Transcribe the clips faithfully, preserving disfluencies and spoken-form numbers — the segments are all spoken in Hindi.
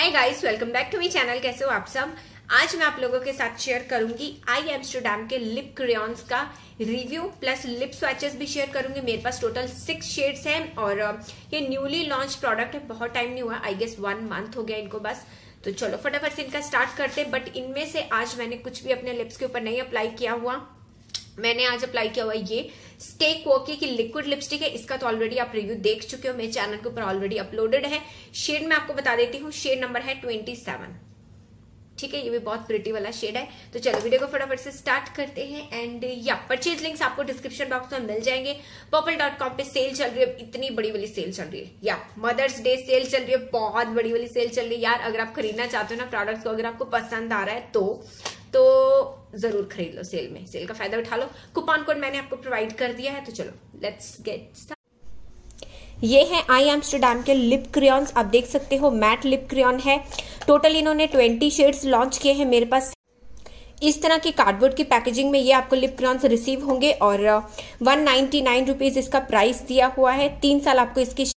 Hi guys, welcome back to my channel. कैसे हो आप सब। आज मैं आप लोगों के साथ शेयर करूंगी आई एम्स्टरडैम के लिप क्रेयॉन्स का रिव्यू प्लस लिप स्वैचेस भी शेयर करूंगी। मेरे पास टोटल सिक्स शेड्स हैं और ये न्यूली लॉन्च प्रोडक्ट है। बहुत टाइम नहीं हुआ, आई गेस वन मंथ हो गया इनको बस। तो चलो फटाफट से इनका स्टार्ट करते। बट इनमें से आज मैंने कुछ भी अपने लिप्स के ऊपर नहीं अप्लाई किया हुआ। मैंने आज अप्लाई किया हुआ ये स्टे क्वोकी की लिक्विड लिपस्टिक है। इसका तो ऑलरेडी आप रिव्यू देख चुके हो, मेरे चैनल के ऊपर ऑलरेडी अपलोडेड है। शेड मैं आपको बता देती हूँ, शेड नंबर है ट्वेंटी सेवन। ठीक है, ये भी बहुत प्रिटी वाला शेड है। तो चलो वीडियो को फटाफट से स्टार्ट करते हैं। एंड या परचेज लिंक्स आपको डिस्क्रिप्शन बॉक्स में मिल जाएंगे। पर्पल डॉट कॉम पे सेल चल रही है, इतनी बड़ी वाली सेल चल रही है। या मदर्स डे सेल चल रही है, बहुत बड़ी वाली सेल चल रही है यार। अगर आप खरीदना चाहते हो ना प्रोडक्ट्स को, अगर आपको पसंद आ रहा है तो तो जरूर खरीद लो। सेल में सेल का फायदा उठा लो। कूपन कोड मैंने आपको प्रोवाइड कर दिया है। तो चलो लेट्स गेट स्टार्ट। ये है आई एम्स्टरडैम के लिप क्रेयॉन्स। आप देख सकते हो मैट लिप क्रेयॉन है। टोटल इन्होंने ट्वेंटी शेड्स लॉन्च किए हैं। मेरे पास इस तरह की कार्डबोर्ड की पैकेजिंग में ये आपको लिप क्रेयॉन्स रिसीव होंगे और वन नाइन्टी नाइन रुपीज इसका प्राइस दिया हुआ है। तीन साल आपको इसकी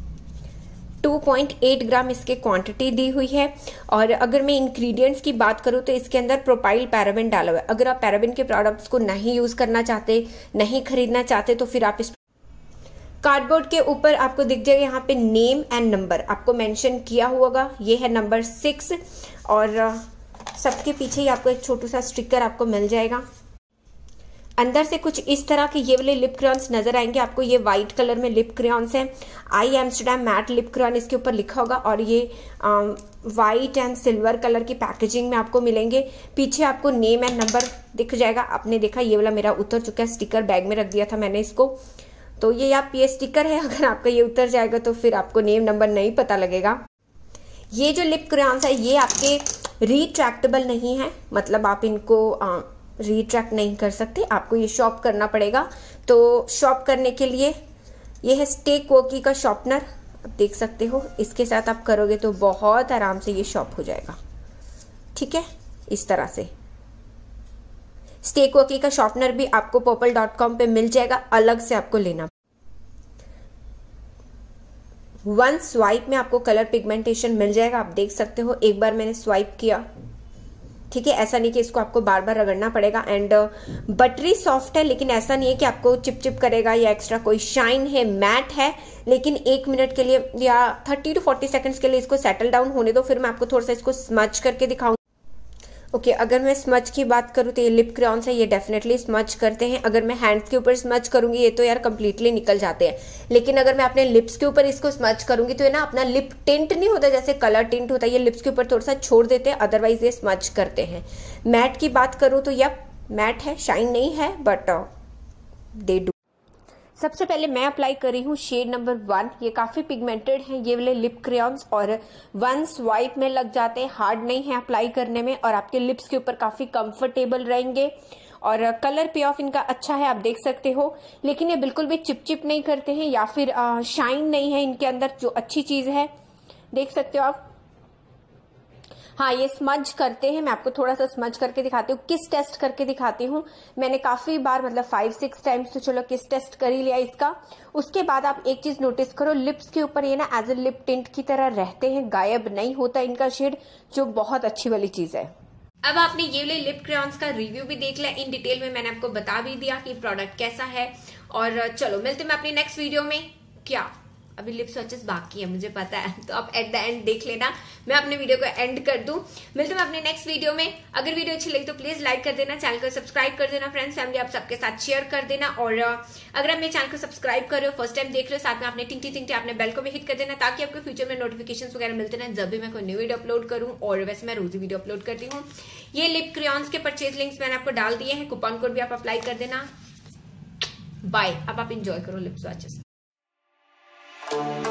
टू पॉइंट एट ग्राम इसके क्वांटिटी दी हुई है। और अगर मैं इंग्रेडिएंट्स की बात करूं तो इसके अंदर प्रोपाइल पैराबेन डाला हुआ है। अगर आप पैराबेन के प्रोडक्ट्स को नहीं यूज करना चाहते, नहीं खरीदना चाहते, तो फिर आप इस कार्डबोर्ड के ऊपर आपको दिख जाएगा यहाँ पे नेम एंड नंबर आपको मेंशन किया होगा। ये है नंबर सिक्स और सबके पीछे ही आपको एक छोटू सा स्टिकर आपको मिल जाएगा। अंदर से कुछ इस तरह के ये वाले लिप क्रेयॉन्स नजर आएंगे आपको। ये व्हाइट कलर में लिप क्रेयॉन्स हैं। I Amsterdam matte lip crayon इसके ऊपर लिखा होगा और ये व्हाइट एंड सिल्वर कलर की पैकेजिंग में आपको मिलेंगे। पीछे आपको नेम एंड नंबर दिख जाएगा। आपने देखा ये वाला मेरा उतर चुका है स्टिकर, बैग में रख दिया था मैंने इसको। तो ये आप ये स्टिकर है, अगर आपका ये उतर जाएगा तो फिर आपको नेम नंबर नहीं पता लगेगा। ये जो लिप क्रेयॉन्स है ये आपके रिट्रैक्टेबल नहीं है, मतलब आप इनको आ, रिट्रैक्ट नहीं कर सकते, आपको ये शॉप करना पड़ेगा। तो शॉप करने के लिए ये है स्टे क्वोकी का शॉर्पनर। आप देख सकते हो, इसके साथ आप करोगे तो बहुत आराम से ये शॉप हो जाएगा। ठीक है, इस तरह से स्टे क्वोकी का शॉर्पनर भी आपको पर्पल डॉट कॉम पे मिल जाएगा, अलग से आपको लेना। वन स्वाइप में आपको कलर पिगमेंटेशन मिल जाएगा। आप देख सकते हो, एक बार मैंने स्वाइप किया, ठीक है, ऐसा नहीं कि इसको आपको बार बार रगड़ना पड़ेगा। एंड बटरी सॉफ्ट है, लेकिन ऐसा नहीं है कि आपको चिप चिप करेगा या एक्स्ट्रा कोई शाइन है। मैट है, लेकिन एक मिनट के लिए या थर्टी टू फोर्टी सेकंड्स के लिए इसको सेटल डाउन होने दो, फिर मैं आपको थोड़ा सा इसको स्मच करके दिखाऊंगी। ओके okay, अगर मैं स्मच की बात करूँ तो ये लिप क्रेयॉन्स है, ये डेफिनेटली स्मच करते हैं। अगर मैं हैंड्स के ऊपर स्मच करूंगी ये तो यार कंप्लीटली निकल जाते हैं, लेकिन अगर मैं अपने लिप्स के ऊपर इसको स्मच करूंगी तो ये ना अपना लिप टिंट नहीं होता, जैसे कलर टिंट होता है, ये लिप्स के ऊपर थोड़ा सा छोड़ देते हैं, अदरवाइज ये स्मच करते हैं। मैट की बात करूँ तो यह मैट है, शाइन नहीं है, बट दे डू। सबसे पहले मैं अप्लाई कर रही हूँ शेड नंबर वन। ये काफी पिगमेंटेड है ये वाले लिप क्रेयॉन्स और वन स्वाइप में लग जाते हैं, हार्ड नहीं है अप्लाई करने में और आपके लिप्स के ऊपर काफी कंफर्टेबल रहेंगे। और कलर पे ऑफ इनका अच्छा है, आप देख सकते हो, लेकिन ये बिल्कुल भी चिप चिप नहीं करते हैं या फिर शाइन नहीं है इनके अंदर, जो अच्छी चीज है। देख सकते हो आप। हाँ, ये स्मज करते हैं। मैं आपको थोड़ा सा स्मज करके दिखाती हूँ, किस टेस्ट करके दिखाती हूँ। मैंने काफी बार, मतलब फाइव सिक्स टाइम्स तो चलो किस टेस्ट कर ही लिया इसका। उसके बाद आप एक चीज नोटिस करो, लिप्स के ऊपर ये ना एज ए लिप टिंट की तरह रहते हैं, गायब नहीं होता इनका शेड, जो बहुत अच्छी वाली चीज है। अब आपने ये वाले लिप क्रेयॉन्स का रिव्यू भी देख लिया इन डिटेल में, मैंने आपको बता भी दिया कि प्रोडक्ट कैसा है। और चलो मिलते हैं अपनी नेक्स्ट वीडियो में। क्या अभी लिप स्वैचेस बाकी है मुझे पता है, तो आप एट द एंड देख लेना, मैं अपने वीडियो को एंड कर दूं। मिलते हैं अपने नेक्स्ट वीडियो में। अगर वीडियो अच्छी लगी तो प्लीज लाइक कर देना, चैनल को सब्सक्राइब कर देना, फ्रेंड्स फैमिली आप सबके साथ शेयर कर देना। और अगर आप मेरे चैनल को सब्सक्राइब कर रहे हो, फर्स्ट टाइम देख रहे हो, साथ में आपने टिंटी टिंटी आपने बेल को भी हिट कर देना, ताकि आपको फ्यूचर में नोटिफिकेशन वगैरह मिलते ना जब भी मैं कोई न्यू वीडियो अपलोड करूँ। और वैसे मैं रोज वीडियो अपलोड करती हूँ। ये लिप क्रेयॉन्स के परचेज लिंक्स मैंने आपको डाल दिए हैं, कूपन कोड भी आप अप्लाई कर देना। बाय। अब आप इंजॉय करो लिप स्वैचेस।